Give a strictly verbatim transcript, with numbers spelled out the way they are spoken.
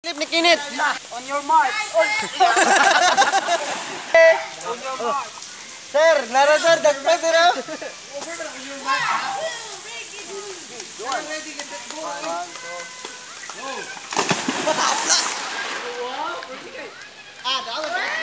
tip ni Kinit. On your mark. On your mark. Sir, nara sir, dagpa sir. On your mark. Ready, get that ball. Wow. Ah, dapat.